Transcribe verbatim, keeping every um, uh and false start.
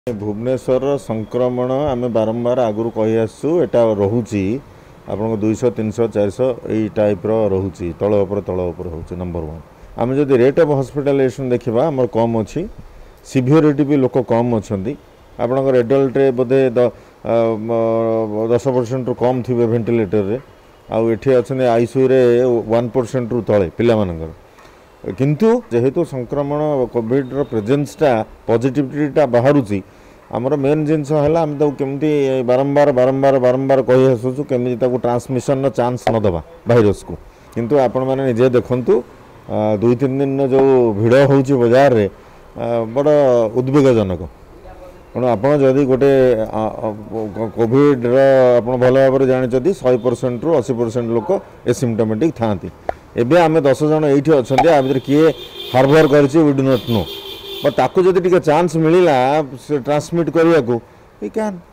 भुवनेश्वर संक्रमण आम बारंबार आगु कही आसू एटा रोची आप दुईश तीन सौ चार सौ यही टाइप रोचे तल उपर तल उपर हो नंबर वन। आम जब रेट ऑफ हॉस्पिटलाइजेशन देखा आम कम अच्छी सिवियरिटी भी लोक कम अच्छा आपंकर एडल्ट बोधे दस परसेंट रु कम थे भेन्टिलेटर रे आठी अच्छा आईसीयू रे वन परसेंट रु तले पिलामानकर किंतु जेहेतु संक्रमण कोविड प्रेजेंसटा पॉजिटिविटीटा बाहरुची आमर मेन जिनस है आम केमती बारंबार बारंबार बारंबार कही आसुचु केमी ट्रांसमिशन चांस न दबा भाइरस को किंतु आपण मैंने निजे देखंतु दुई तीन दिन जो भिड़ होउची बाजार रे बड़ उद्वेगजनक तेणु आपड़ जदि गोटे कोविड आप भल भाव जानते शहे परसेंट रु अस्सी परसेंट लोक एसिम्टोमेटिक था एबे आम दस जन ये अच्छा आ किए हार्बर कर we do not know but ताकू जदि टिके चांस मिलला ट्रांसमिट करने को वी कैन